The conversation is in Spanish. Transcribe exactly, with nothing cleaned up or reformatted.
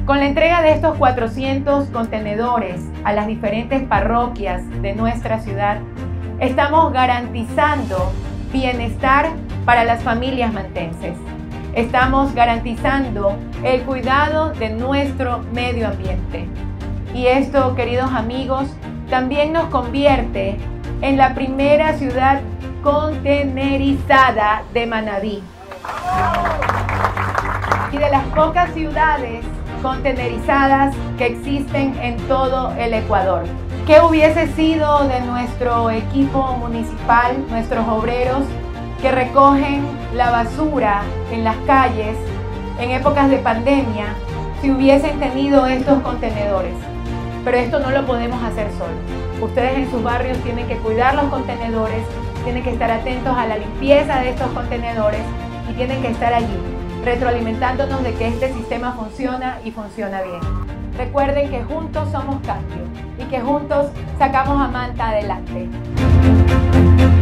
Con la entrega de estos cuatrocientos contenedores a las diferentes parroquias de nuestra ciudad, estamos garantizando bienestar para las familias mantenses. Estamos garantizando el cuidado de nuestro medio ambiente. Y esto, queridos amigos, también nos convierte en la primera ciudad contenerizada de Manabí. Y de las pocas ciudades contenerizadas que existen en todo el Ecuador. ¿Qué hubiese sido de nuestro equipo municipal, nuestros obreros que recogen la basura en las calles en épocas de pandemia, si hubiesen tenido estos contenedores? Pero esto no lo podemos hacer solos. Ustedes en sus barrios tienen que cuidar los contenedores, tienen que estar atentos a la limpieza de estos contenedores y tienen que estar allí, retroalimentándonos de que este sistema funciona y funciona bien. Recuerden que juntos somos cambio y que juntos sacamos a Manta adelante.